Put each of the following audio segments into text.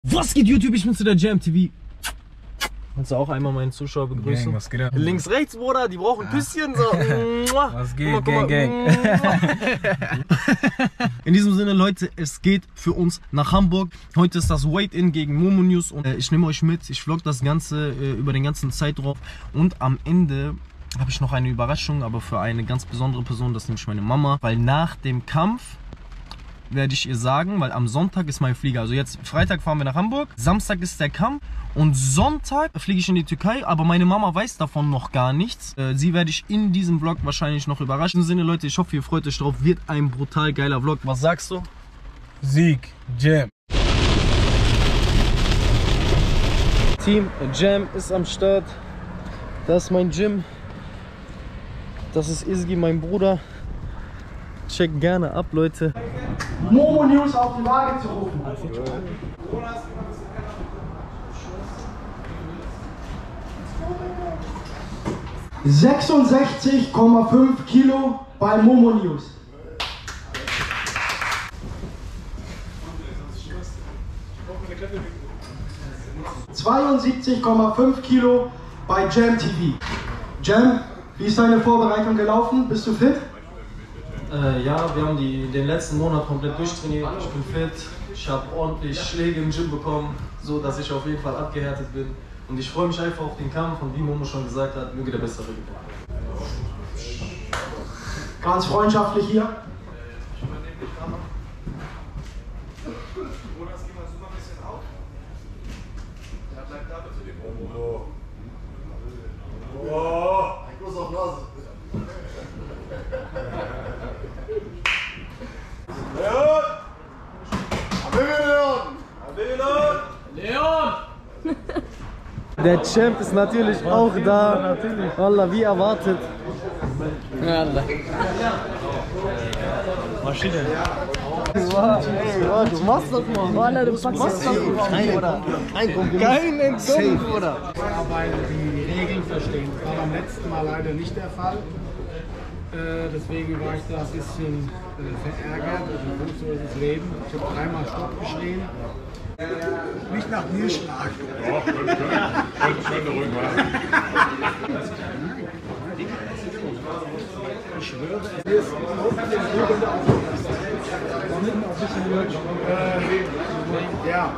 Was geht YouTube? Ich bin zu der Jam TV. Kannst du auch einmal meinen Zuschauer begrüßen? Gang, was geht ab? Links, rechts, Bruder, die brauchen ein Küsschen. So. Was geht? Gang. In diesem Sinne, Leute, es geht für uns nach Hamburg. Heute ist das Weigh-In gegen Momo News und ich nehme euch mit. Ich vlog das Ganze über den ganzen Zeitraum und am Ende habe ich noch eine Überraschung, aber für eine ganz besondere Person, das ist nämlich meine Mama. Weil nach dem Kampf werde ich ihr sagen, weil am Sonntag ist mein Flieger. Also jetzt Freitag fahren wir nach Hamburg, Samstag ist der Kampf und Sonntag fliege ich in die Türkei, aber meine Mama weiß davon noch gar nichts. Sie werde ich in diesem Vlog wahrscheinlich noch überraschen. In diesem Sinne, Leute, ich hoffe, ihr freut euch drauf. Wird ein brutal geiler Vlog. Was sagst du? Sieg, Jam. Team Jam ist am Start. Das ist mein Gym. Das ist Izgi, mein Bruder. Checkt gerne ab, Leute. Momo News auf die Waage zu rufen. 66,5 Kilo bei Momo News. ...72,5 Kilo bei Jam TV. Jam, wie ist deine Vorbereitung gelaufen? Bist du fit? Ja, wir haben den letzten Monat komplett durchtrainiert. Ich bin fit, ich habe ordentlich Schläge im Gym bekommen, so dass ich auf jeden Fall abgehärtet bin. Und ich freue mich einfach auf den Kampf und wie Momo schon gesagt hat, möge der Bessere gewinnen. Ganz freundschaftlich hier. Ich muss auf Nase. Leon! Der Champ ist natürlich auch da. Wallah, wie erwartet. Maschine. Ey, du machst das mal. Wallah, du packst das Kein Entkommen, Bruder. Aber die Regeln verstehen. Das war beim letzten Mal leider nicht der Fall. Deswegen war ich da ein bisschen verärgert. Also, so ist das Leben. Ich habe dreimal Stopp geschrien. Nicht nach mir schlagen. Doch, schön ruhig machen. Ich schwöre, es ist auf den Rücken aufgepasst. Ja.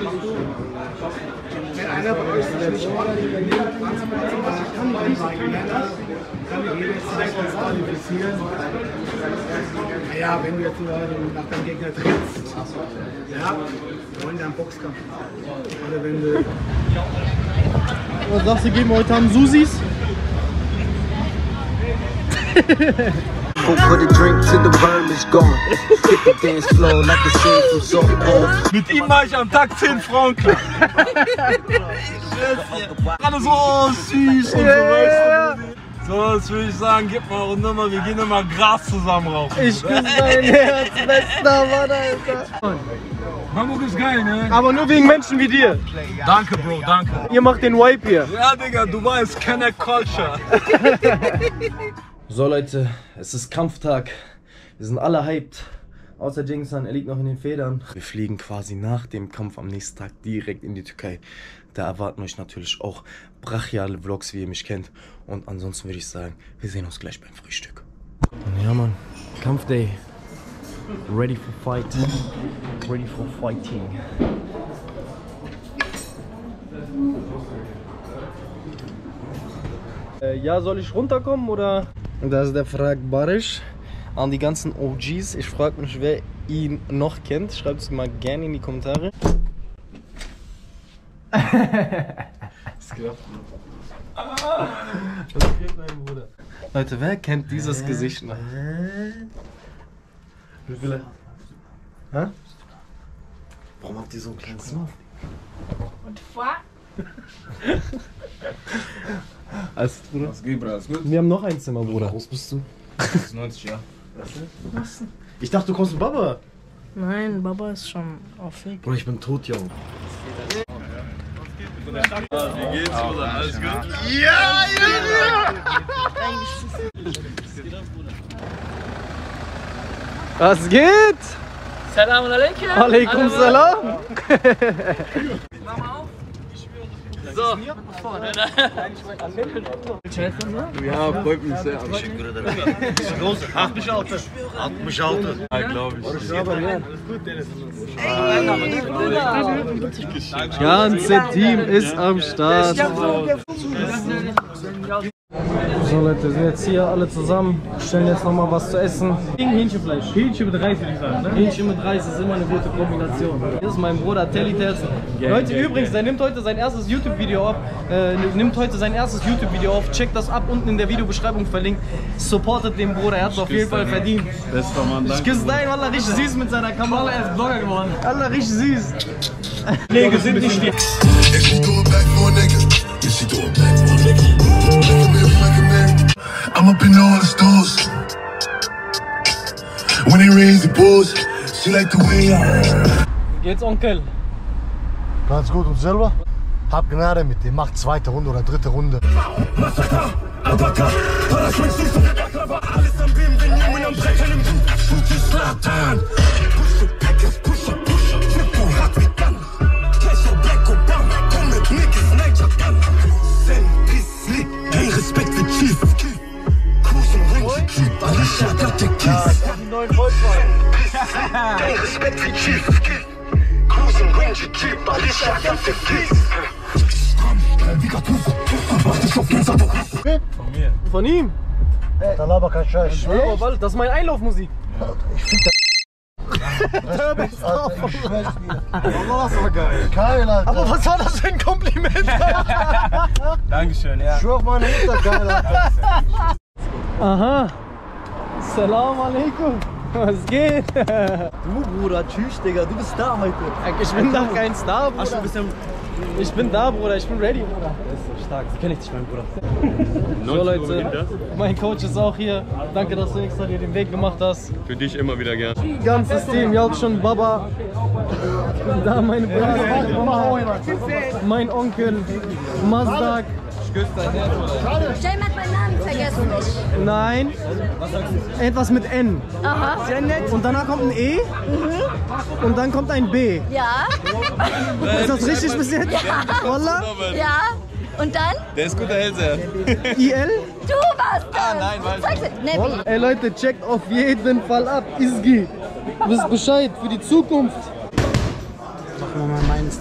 Wenn einer von euch sich nicht ordentlich benimmt, kann jeder sich disqualifizieren. Naja, wenn du jetzt nach deinem Gegner trittst, ja, wollen wir einen Boxkampf machen. Oder wenn du... Was sagst du, geben wir heute Abend Susis? Mit ihm war ich am Tag 10 Frauen klar. Alle so, oh, süß und so, weißt du. So, das würde ich sagen, gib mal und nochmal, wir gehen nochmal Gras zusammen rauchen. Ich küsse dein Herz, bester Mann, Alter. Hamburg ist geil, ne? Aber nur wegen Menschen wie dir. Danke, Bro, danke. Ihr macht den Wipe hier. Ja, Digga, Dubai ist Connect Culture. So, Leute, es ist Kampftag. Wir sind alle hyped. Außer Jingsan, er liegt noch in den Federn. Wir fliegen quasi nach dem Kampf am nächsten Tag direkt in die Türkei. Da erwarten euch natürlich auch brachiale Vlogs, wie ihr mich kennt. Und ansonsten würde ich sagen, wir sehen uns gleich beim Frühstück. Ja, Mann. Kampfday. Ready for fight. Ready for fighting. Ja, soll ich runterkommen oder? Das ist der Frag Barisch an die ganzen OGs. Ich frage mich, wer ihn noch kennt. Schreibt es mal gerne in die Kommentare. Was geht, mein Bruder? Leute, wer kennt dieses Gesicht noch? Wie viele? Hä? Warum habt ihr so ein kleines Zimmer? Und fuck? Alles gut, Bruder? Was geht, Bruder? Alles gut? Wir haben noch ein Zimmer, Bruder. Wie groß bist du? 90 Jahre. Was? Ich dachte, du kommst mit Baba. Nein, Baba ist schon auf Weg. Bruder, ich bin tot, Junge. Wie geht's, Bruder? Alles gut? Ja, Eigentlich ist es Was geht? Salam alaikum. Alaikum salam. So. Ja, freut mich sehr. 66. Ja, glaube ich. Das ganze Team ist am Start. So Leute, wir sind jetzt hier alle zusammen, stellen jetzt nochmal was zu essen. Hähnchenfleisch. Hähnchen mit Reis würde ich sagen, ne? Hähnchen mit Reis ist immer eine gute Kombination. Hier ist mein Bruder Telly Tels. Leute, übrigens, der nimmt heute sein erstes YouTube-Video auf. Checkt das ab, unten in der Videobeschreibung verlinkt. Supportet den Bruder, er hat es auf jeden Fall verdient. Bester Mann, danke. Ich küsse deinen, Wallah, richtig süß mit seiner Kamera. Er ist Blogger geworden. Wallah, richtig süß. Pflege sind nicht die. I'm up in all the stores. When they raise the bulls, she like the way I. Geht's, Onkel? Ganz gut und selber? Hab Gnade mit dem, macht zweite Runde oder dritte Runde. Von ihm? Da laber kein Scheiß. Das ist meine Einlaufmusik. Ich find das war geil. Geil, Alter. Aber was war das für ein Kompliment? Dankeschön, ja. Ich schwör auf meine Mutter, geil, Alter. Aha. Salam alaikum. Was geht? Du Bruder, tschüss, Digga, du bist da heute. Ich bin doch kein Star, Bruder. Ach, du bist ja... Ich bin da, Bruder, ich bin ready, Bruder. Das ist so stark, so kenn ich dich, mein Bruder. So Leute, mein Coach ist auch hier. Danke, dass du extra dir den Weg gemacht hast. Für dich immer wieder gern. Ganzes Team, Jalkschon, Baba. Da meine Brüder, mein Onkel, Mazdak. Jam hat meinen Namen vergessen. Nein, etwas mit N. Aha. Sehr nett. Und danach kommt ein E und dann kommt ein B. Ja. Ist das richtig bis jetzt? Ja. Wallah? Ja. Und dann? Der ist guter Hälse. IL? Du warst das. nein, weiß ich. Nebi. Ey Leute, checkt auf jeden Fall ab. Isgi. Wisst Bescheid für die Zukunft. Machen wir mal meins.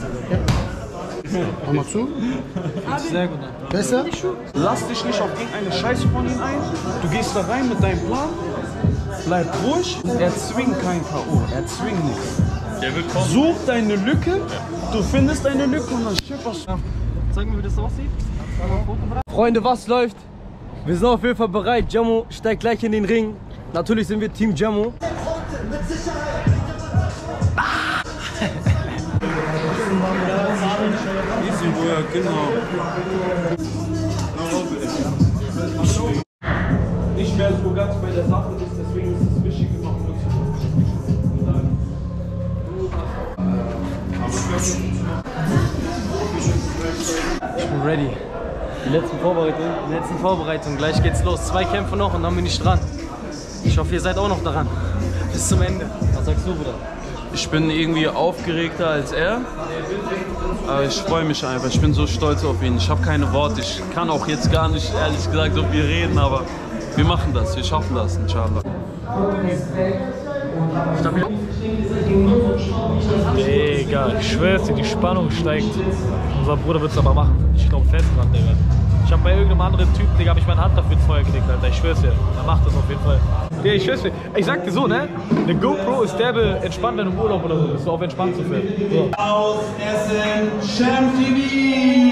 Hör mal zu. Sehr gut. Besser? Lass dich nicht auf irgendeine Scheiße von ihm ein. Du gehst da rein mit deinem Plan. Bleib ruhig. Er zwingt kein K.O. Er zwingt nichts. Der wird kommen. Such deine Lücke. Du findest deine Lücke und dann schipperst du. Zeig mir, wie das aussieht. Freunde, was läuft? Wir sind auf jeden Fall bereit. Jammo steigt gleich in den Ring. Natürlich sind wir Team Jammo. Genau. Nicht mehr so ganz bei der Sache ist, deswegen ist es wichtig, immer Ich bin ready. Die letzten Vorbereitungen. Gleich geht's los. 2 Kämpfe noch und dann bin ich dran. Ich hoffe, ihr seid auch noch daran. Bis zum Ende. Was sagst du, Bruder? Ich bin irgendwie aufgeregter als er, aber ich freue mich einfach. Ich bin so stolz auf ihn. Ich habe keine Worte. Ich kann auch jetzt gar nicht, ehrlich gesagt, so viel reden, aber wir machen das. Wir schaffen das, inshallah. Digga, ich schwör's dir, die Spannung steigt. Unser Bruder wird's aber machen. Ich glaube fest dran, Digga. Ich hab bei irgendeinem anderen Typen, Digga, hab ich meine Hand dafür ins Feuer gelegt, Alter. Ich schwör's dir, er macht das auf jeden Fall. Digga, ich schwör's dir. Ich sag dir so, ne? Eine GoPro ist derbe entspannt, wenn du im Urlaub oder so bist, so auf entspannt zu filmen. So. Aus Essen, Jam TV!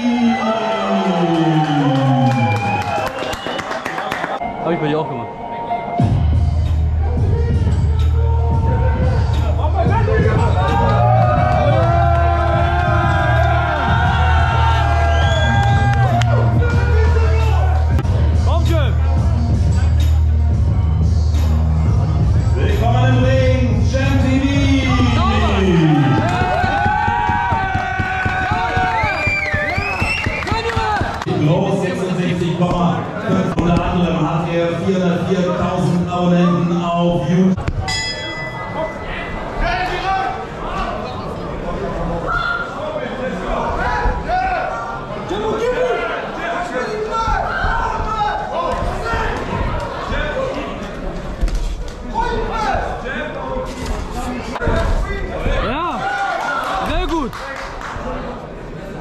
Hab ich bei dir auch gemacht. Willkommen im Ring, Jam TV! Groß 66, unter anderem hat er 404.000 Abonnenten auf YouTube.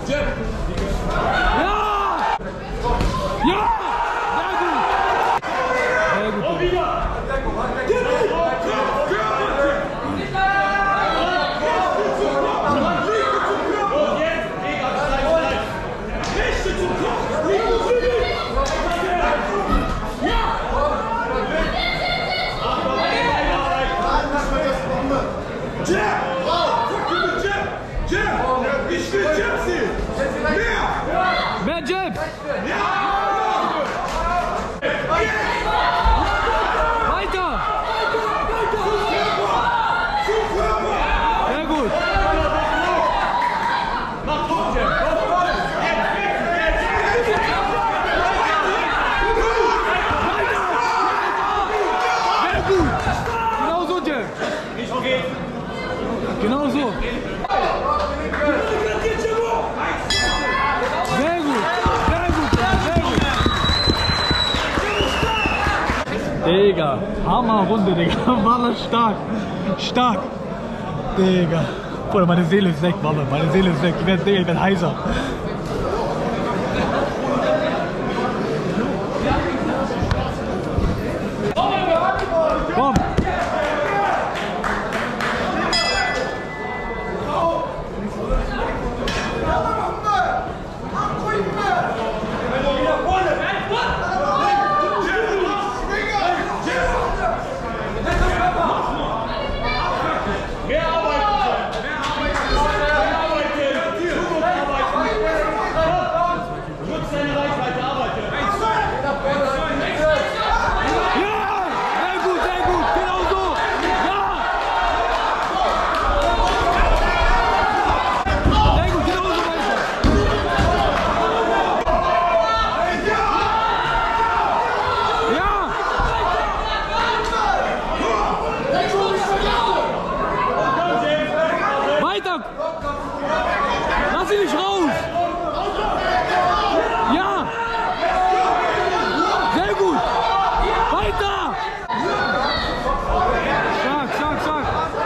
Mehr Jab! Weiter! Sehr gut! Sehr gut! Genau so, Jab! Genau so! Sehr gut! Digga, Hammerrunde, Digga. War das stark. Stark. Digga. Bruder, meine Seele ist weg, Mama. Meine Seele ist weg. Ich werd heiser. Komm. Lass ihn nicht raus! Ja! Sehr gut! Weiter! Stark, stark, stark!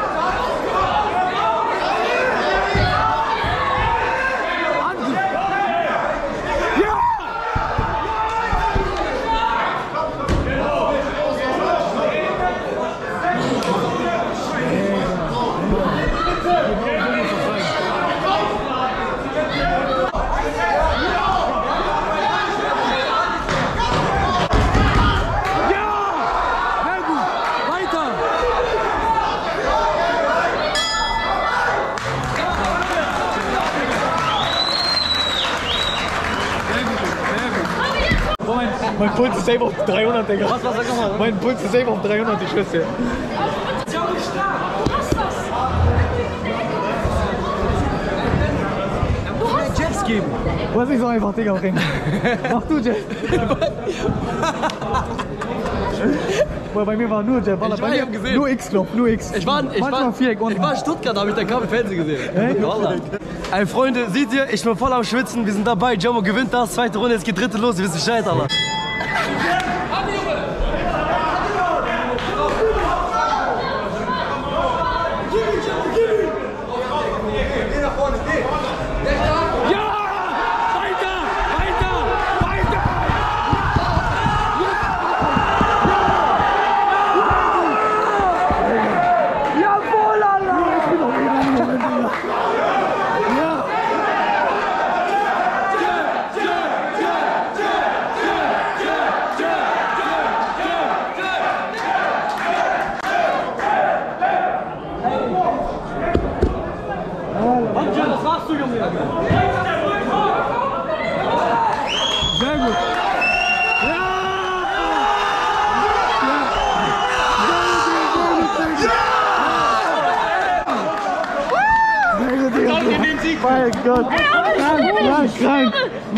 Angriff! Ja! Mein Puls ist safe auf 300, Digga. Was sag nochmal? Mein Puls ist safe auf 300, ich schwör's dir. Du hast Jets geben. Du hast nicht so einfach, Digga, bringen. Mach du Jets. Bei mir war nur Jets. Ich hab gesehen. Nur X-Knopf, nur X. Ich war in Stuttgart, hab ich dein Kabel Fernsehen gesehen. Ey, Freunde, seht ihr, ich bin voll am Schwitzen. Wir sind dabei. Jamo gewinnt das. Zweite Runde, jetzt geht dritte los. Wir wissen Bescheid, Alter. Sehr gut. Mein Gott. Krank.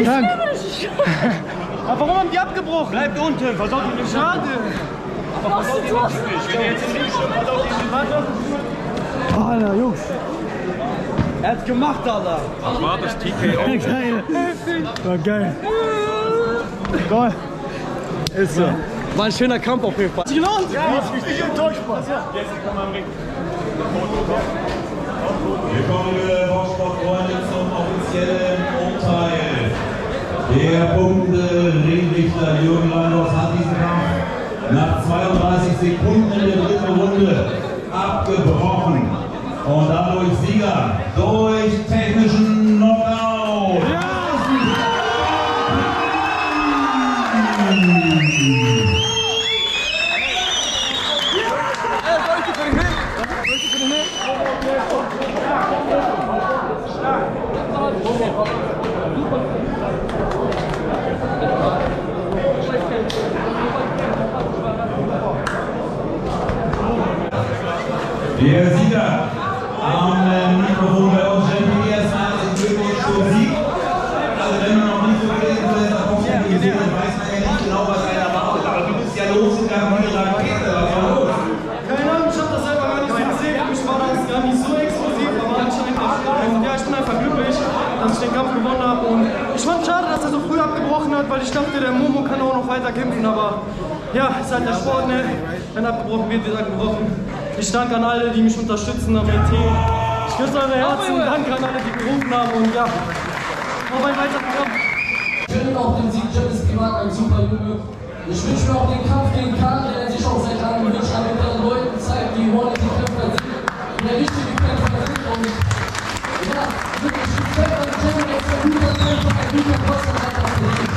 Aber warum haben die abgebrochen? Bleibt unten, versaut ihn nicht. Schade. Aber versaut ihn nicht. Wenn ihr jetzt in den Schirm versaut ihn nicht. Alter, Jungs. Er hat's gemacht, Alter. Was war das TKO? Geil. War geil. Geil. Ist so. War ein schöner Kampf auf jeden Fall. Hat sich gelohnt? Ja, ich bin nicht enttäuscht, Mann. Jetzt kann man ringen. Willkommen, liebe Boxsportfreunde, zum offiziellen Schiedsrichter Jürgen Langhaus hat diesen Kampf nach 32 Sekunden in der dritten Runde abgebrochen. Und dadurch Sieger durch technischen Knockout. Der Sieger am Mikrofon bei uns, Jenny, erstmal den Glückwunsch zum Sieg. Also wenn man noch nicht so gesehen hat, dann kommt man gesehen, dann weiß man ja nicht genau, was er erwartet. Aber du bist ja losgegangen wie eine Rakete. Was war los? Keine Ahnung, ich hab das selber gar nicht so gesehen. Für mich war das gar nicht so explosiv, aber anscheinend ja, ich bin einfach glücklich, dass ich den Kampf gewonnen habe. Und ich fand es schade, dass er so früh abgebrochen hat, weil ich dachte, der Momo kann auch noch weiter kämpfen. Aber ja, es ist halt der Sport, ne? Wenn abgebrochen wird, wird abgebrochen. Ich danke an alle, die mich unterstützen, an mein Team. Ich küsse eure Herzen, danke an alle, die gerufen haben und ja, auf ein weiterer Kampf. Ich finde auch den Sieg James Gewalt ein super Junge. Ich wünsche mir auch den Kampf gegen Karl, der sich auch seit langem wünscht, damit er Leuten zeigt, wie ordentlich die Kämpfer sind, wie der richtige Kämpfer sind. Und ja, wirklich Respekt an James, der ist ein guter Kämpfer, ein guter Koster, hat das verdient.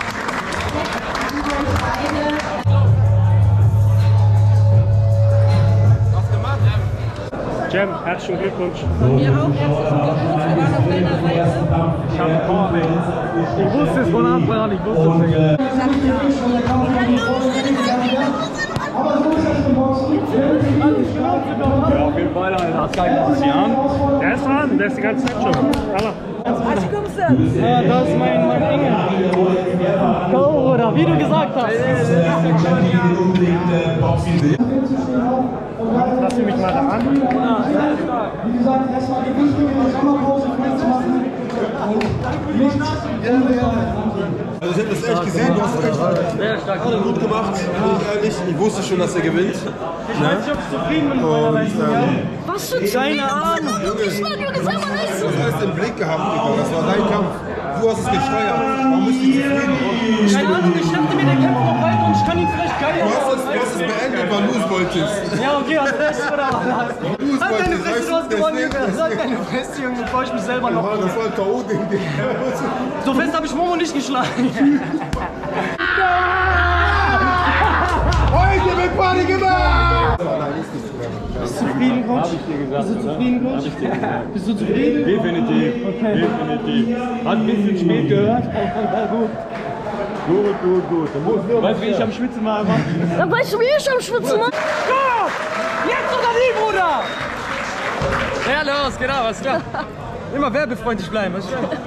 Jem, herzlichen Glückwunsch. Von mir auch herzlichen Glückwunsch. Wir waren auf deiner Seite. Ich habe Power, ey. Ich wusste es von Anfang an, ich wusste es. Ja, auf jeden Fall, Alter. Hast keinen Ozean. Der ist dran, der ist die ganze Zeit schon. Aber. Was kommst du? Ja, das ist mein Engel. Go, oder wie du gesagt hast. Lass mich mal da an. Wie gesagt, erstmal die wichtige Sommerpause festmachen. Also ich habe das echt gesehen, du hast echt gut gemacht, bin ich ehrlich. Ich wusste schon, dass er gewinnt. Ich weiß nicht, ob ich zufrieden bin mit meiner Leistung. Was für Keine Ahnung. Ich mag Junge, sag mal nicht so. Du hast den Blick gehabt, Digga. Das war dein Kampf. Du hast es gesteuert. Warum bist du zufrieden? Keine Ahnung, ich dachte mir, der kämpft noch weiter und ich kann ihn vielleicht geiler Du hast es beendet, weil du es wolltest. Ja, okay, hast recht, oder was? Du es Sag deine wolltest, Fresse, du hast gewonnen, Junge. Sag deine Fresse, Junge, bevor ich mich selber noch... Das war ein K.O.-Ding, Digga. So fest habe ich Momo nicht geschlagen. Heute wird Party gemacht! Bist du zufrieden, Coach? Bist du zufrieden, Coach? Bist du zufrieden? Definitiv. Okay. Definitiv. Hat ein bisschen spät gehört. Gut. Gut. Weißt du, wie ich am Schwitzen war? Dann weißt du, wie ich am Schwitzen war? Go! Jetzt oder nie, Bruder! Ja, los, genau, was klar. Immer werbefreundlich bleiben, was klar.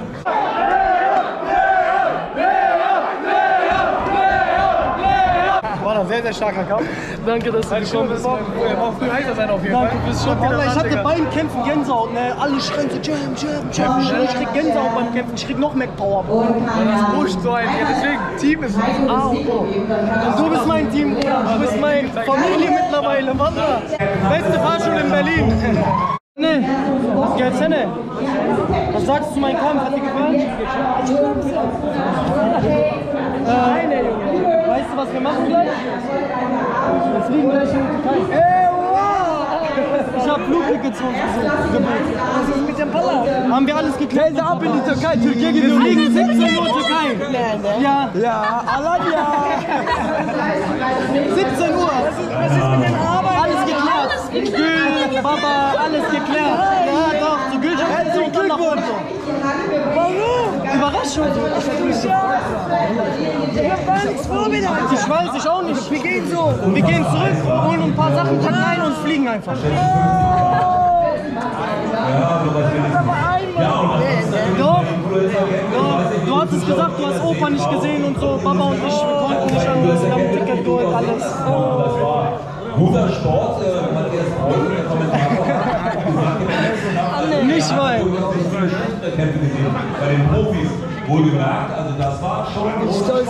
War ein sehr, sehr starker Kampf. Danke, dass du gekommen bist. War früh heißer sein auf jeden Fall. Danke fürs Schock. Ich hatte beim Kämpfen Gänsehaut, ne? Alle schreien so Jam. Ich krieg Gänsehaut beim Kämpfen. Ich krieg noch mehr Power. Das pusht so ein. Deswegen, Team ist A und O. Und du bist mein Team, Bruder. Du bist meine Familie mittlerweile. Wanda. Beste Fahrschule in Berlin. Ne, was geht's denn? Was sagst du zu meinem Kampf? Hat dir gefallen? Weißt du, was wir machen gleich? Wir fliegen gleich in die Türkei. Ich hab Flugtickets für uns gebucht. Was ist mit dem Palla? Haben wir alles geklärt? Geld ab in die Türkei. Türkei geht wir fliegen 17 Uhr Türkei. Ja. Ja, Alanya. 17 Uhr. Was ist mit den Arbeiten? Alles geklärt. Gül, Baba, alles geklärt. Ja, doch. Zu Gülschaften und dann nach Porto. Warum? Überraschung. Ich hab gar nichts vorbereitet. Ich weiß, ich auch nicht. Wir gehen so. Wir gehen zurück, holen ein paar Sachen, packen ein und fliegen einfach. Doch. Du hattest gesagt, du hast Opa nicht gesehen und so. Baba und ich, wir konnten nicht anders. Wir haben ein Ticket geholt, alles. Guter Sport, Matthias Paul, der Kommentator, Nicht weinen. Kämpfe gesehen bei den Profis. Wohlgemerkt, also das war schon ein großes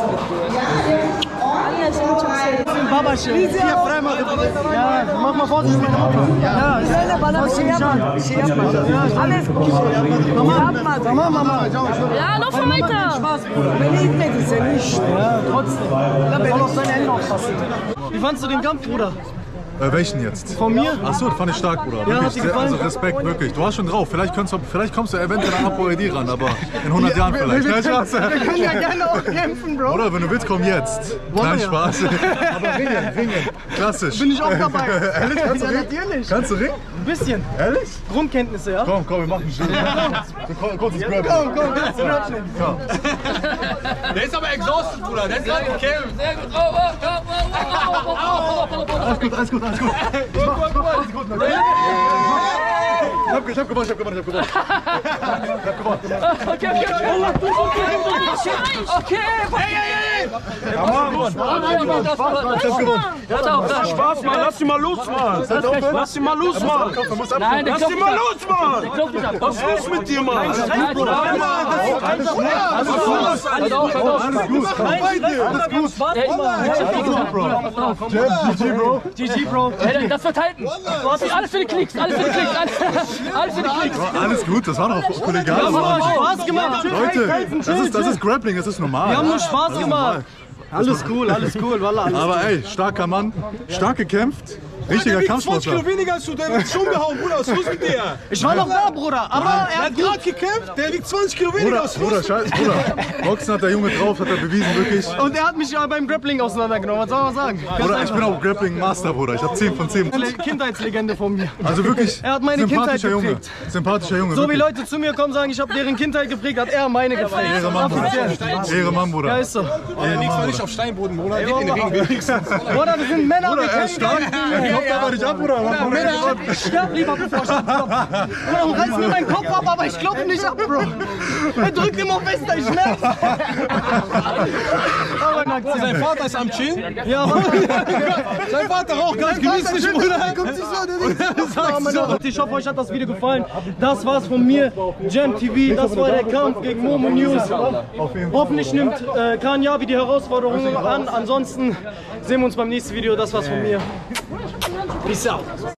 Baba schön. Hier Freimann. Ja, mach mal vorsichtig mit dem Auto. Ja, alles gut. Mama. Ja, noch weiter. Spaß, Bruder. Beliebt ist ja nicht. Ja, trotzdem. Da soll auf seine Hände aufpassen. Wie fandst du den Kampf, Bruder? Welchen jetzt? Von mir? Achso, das fand ich stark, Bruder. Ja, Wirklich, hat dir gefallen? also Respekt, wirklich. Du hast schon drauf. Vielleicht kommst du eventuell an Apo Edi ran, aber in 100 Jahren vielleicht. Wir können ja gerne auch kämpfen, Bro. Oder wenn du willst, komm jetzt. Nein, Spaß. Aber ringen. Klassisch. Bin ich auch dabei. Ehrlich? Kannst du ringen? Natürlich. Kannst du ringen? Ein bisschen. Ehrlich? Grundkenntnisse, ja? Komm, wir machen schon. So kurzes Grab. Komm, kurzes Grab. Der ist aber exhausted, Bruder. Der ist gerade gekämpft. Sehr gut. Alles gut. Ich hab gewonnen. Okay. Spaß, Mann. Lass ihn mal los, Mann. Lass ihn mal los, Mann. Nein, lass ihn mal los, Mann. Was ist los mit dir, Mann? GG, Bro. Das wird halten. Alles für die Klicks. Alles für die Klicks. Alles gut, das war doch kollegial. Das hat Spaß gemacht. Leute, das ist Grappling, das ist normal. Wir haben nur Spaß gemacht. Alles cool, Wallah. Aber ey, starker Mann, stark gekämpft. Richtiger Kampfsportler. 20 Kilo weniger als du, der wird schon gehauen, Bruder. Was ist los mit dir? Ich war noch da, Bruder. Aber er hat gerade gekämpft, der wiegt 20 Kilo weniger als du. Bruder. Boxen hat der Junge drauf, hat er bewiesen, wirklich. Und er hat mich ja beim Grappling auseinandergenommen, was soll man sagen? Bruder, ich bin auch Grappling-Master, Bruder. Ich hab 10 von 10. Kindheitslegende von mir. Also wirklich, er hat meine Kindheit geprägt. Sympathischer Junge. So wie Leute zu mir kommen und sagen, ich habe deren Kindheit geprägt, hat er meine geprägt. Ehre Mann, Bruder. Ja, ist so. Der liegt zwar nicht auf Steinboden, Bruder. Der liegt in den Ring wenigstens. Bruder, wir sind Männer. Bruder, er ist stark. Er klopft aber nicht ab, Bruder. Ich sterb lieber, bevor ich klopfe. Bruder, reiß mir meinen Kopf ab, aber ich klopfe nicht ab, Bro. Er drückt immer fester, ich merk's. Sein Vater ist am Chillen? Ja, sein Vater raucht ganz genüsslich, Bruder. Ich hoffe, euch hat das Video gefallen. Das war's von mir, Jam TV. Das war der Kampf gegen Momo News. Hoffentlich nimmt Khan Yavi die Herausforderungen an. Ansonsten sehen wir uns beim nächsten Video. Das war's von mir. Peace out.